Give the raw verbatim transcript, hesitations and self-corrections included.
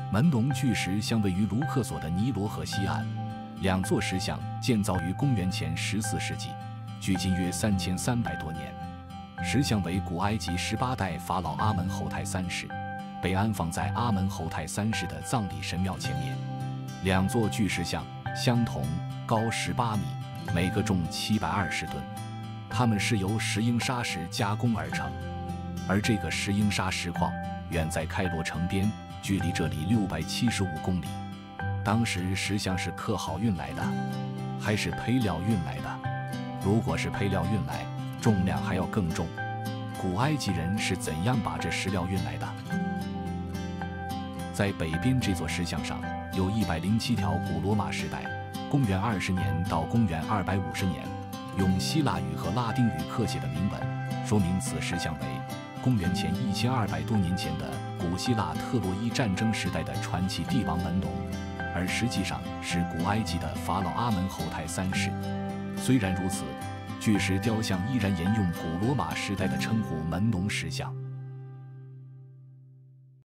门农巨石像位于卢克索的尼罗河西岸，两座石像建造于公元前十四世纪，距今约三千三百多年。石像为古埃及十八代法老阿门侯泰三世，被安放在阿门侯泰三世的葬礼神庙前面。两座巨石像相同，高十八米，每个重七百二十吨。它们是由石英砂石加工而成，而这个石英砂石矿远在开罗城边，距离这里六百七十五公里。当时石像是刻好运来的，还是胚料运来的？如果是胚料运来，重量还要更重。古埃及人是怎样把这石料运来的？在北边这座石像上有一百零七条古罗马时代公元二十年到公元二百五十年用希腊语和拉丁语刻写的铭文，说明此石像为公元前一千二百多年前的古希腊特洛伊战争时代的传奇帝王门农，而实际上是古埃及的法老阿门侯泰三世。虽然如此，巨石雕像依然沿用古罗马时代的称呼门农石像。